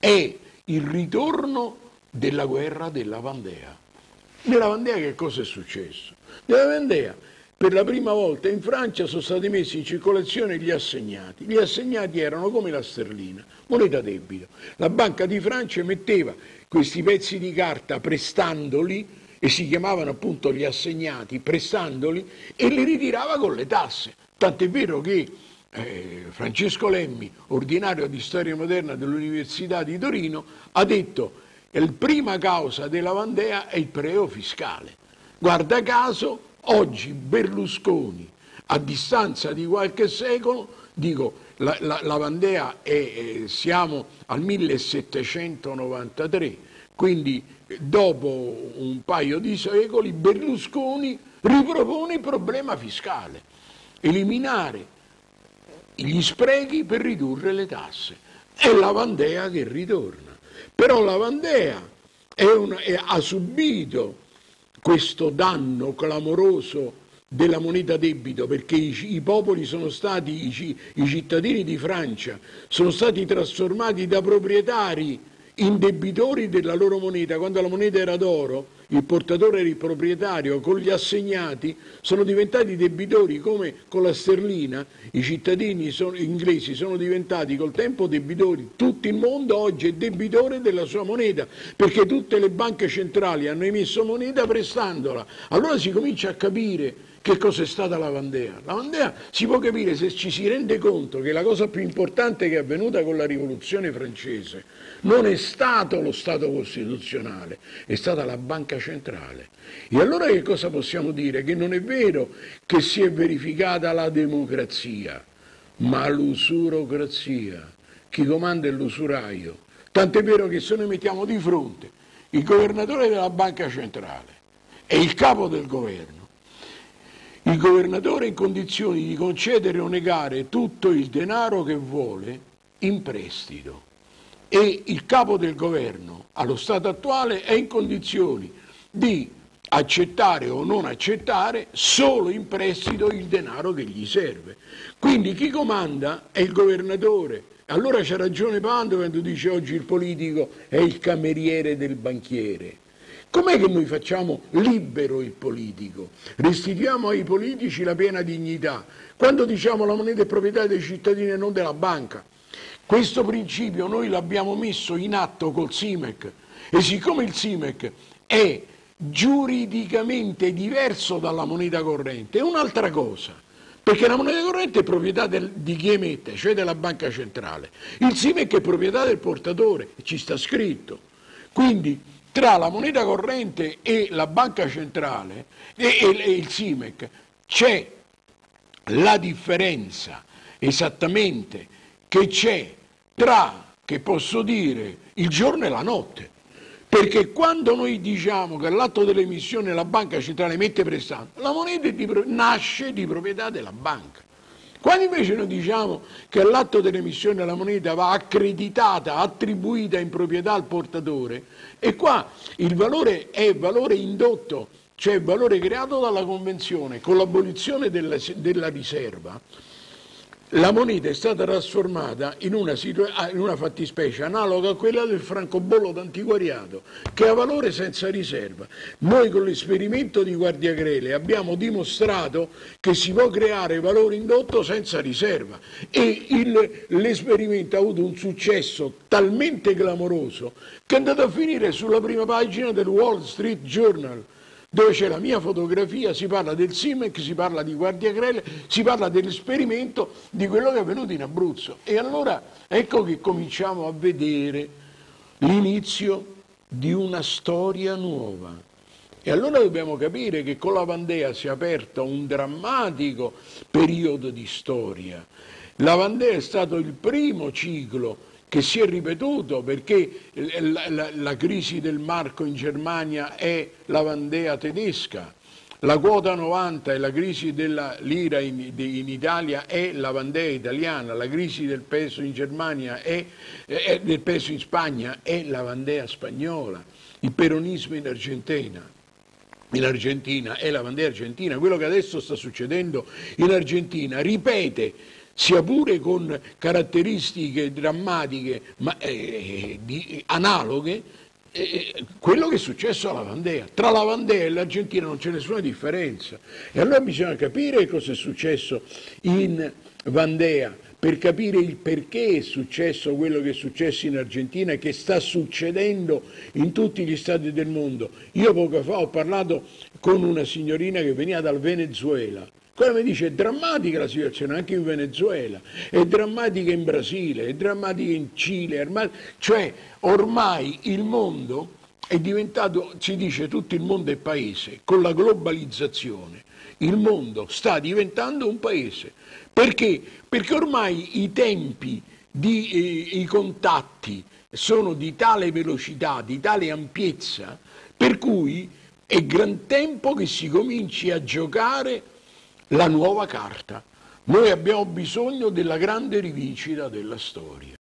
è il ritorno della guerra della Vandea. Nella Vandea che cosa è successo? Nella Vandea per la prima volta in Francia sono stati messi in circolazione gli assegnati. Gli assegnati erano come la sterlina, moneta debito. La Banca di Francia metteva questi pezzi di carta prestandoli, e si chiamavano appunto gli assegnati, prestandoli, e li ritirava con le tasse. Tant'è vero che Francesco Lemmi, ordinario di storia moderna dell'Università di Torino, ha detto che la prima causa della Vandea è il prelievo fiscale. Guarda caso, oggi Berlusconi, a distanza di qualche secolo, dico, la Vandea siamo al 1793, quindi dopo un paio di secoli Berlusconi ripropone il problema fiscale, eliminare gli sprechi per ridurre le tasse. È la Vandea che ritorna. Però la Vandea ha subito questo danno clamoroso della moneta debito, perché i popoli sono stati, i cittadini di Francia sono stati trasformati da proprietari in debitori della loro moneta. Quando la moneta era d'oro, il portatore era il proprietario, con gli assegnati sono diventati debitori, come con la sterlina i cittadini inglesi sono diventati col tempo debitori. Tutto il mondo oggi è debitore della sua moneta, perché tutte le banche centrali hanno emesso moneta prestandola. Allora si comincia a capire che cosa è stata la Vandea. La Vandea si può capire se ci si rende conto che la cosa più importante che è avvenuta con la rivoluzione francese non è stato lo Stato costituzionale, è stata la banca centrale. E allora che cosa possiamo dire? Che non è vero che si è verificata la democrazia, ma l'usurocrazia. Chi comanda è l'usuraio. Tant'è vero che se noi mettiamo di fronte il governatore della banca centrale e il capo del governo, il governatore è in condizioni di concedere o negare tutto il denaro che vuole in prestito, e il capo del governo allo stato attuale è in condizioni di accettare o non accettare solo in prestito il denaro che gli serve. Quindi chi comanda è il governatore. Allora c'ha ragione Pando quando dice oggi il politico è il cameriere del banchiere. Com'è che noi facciamo libero il politico? Restituiamo ai politici la piena dignità. Quando diciamo la moneta è proprietà dei cittadini e non della banca, questo principio noi l'abbiamo messo in atto col SIMEC, e siccome il SIMEC è giuridicamente diverso dalla moneta corrente, è un'altra cosa, perché la moneta corrente è proprietà di chi emette, cioè della banca centrale. Il SIMEC è proprietà del portatore, ci sta scritto. Quindi tra la moneta corrente e la banca centrale e il SIMEC c'è la differenza esattamente che c'è tra, che posso dire, il giorno e la notte. Perché quando noi diciamo che all'atto dell'emissione la banca centrale mette prestando, la moneta nasce di proprietà della banca. Quando invece noi diciamo che all'atto dell'emissione la moneta va accreditata, attribuita in proprietà al portatore, e qua il valore è valore indotto, cioè valore creato dalla convenzione con l'abolizione della riserva, la moneta è stata trasformata in una fattispecie analoga a quella del francobollo d'antiquariato, che ha valore senza riserva. Noi con l'esperimento di Guardiagrele abbiamo dimostrato che si può creare valore indotto senza riserva, e l'esperimento ha avuto un successo talmente clamoroso che è andato a finire sulla prima pagina del Wall Street Journal, dove c'è la mia fotografia, si parla del SIMEC, si parla di Guardiagrele, si parla dell'esperimento, di quello che è avvenuto in Abruzzo. E allora ecco che cominciamo a vedere l'inizio di una storia nuova. E allora dobbiamo capire che con la Vandea si è aperto un drammatico periodo di storia. La Vandea è stato il primo ciclo che si è ripetuto, perché la crisi del marco in Germania è la Vandea tedesca, la quota 90 e la crisi della lira in Italia è la Vandea italiana, la crisi del peso in Germania del peso in Spagna è la Vandea spagnola, il peronismo in Argentina è la Vandea argentina. Quello che adesso sta succedendo in Argentina ripete sia pure con caratteristiche drammatiche ma, analoghe, quello che è successo alla Vandea. Tra la Vandea e l'Argentina non c'è nessuna differenza. E allora bisogna capire cosa è successo in Vandea per capire il perché è successo quello che è successo in Argentina e che sta succedendo in tutti gli stati del mondo. Io poco fa ho parlato con una signorina che veniva dal Venezuela. Quella mi dice: è drammatica la situazione anche in Venezuela, è drammatica in Brasile, è drammatica in Cile, cioè ormai il mondo è diventato, si dice tutto il mondo è paese, con la globalizzazione il mondo sta diventando un paese. Perché? Perché ormai i tempi, i contatti sono di tale velocità, di tale ampiezza, per cui è gran tempo che si cominci a giocare la nuova carta. Noi abbiamo bisogno della grande rivincita della storia.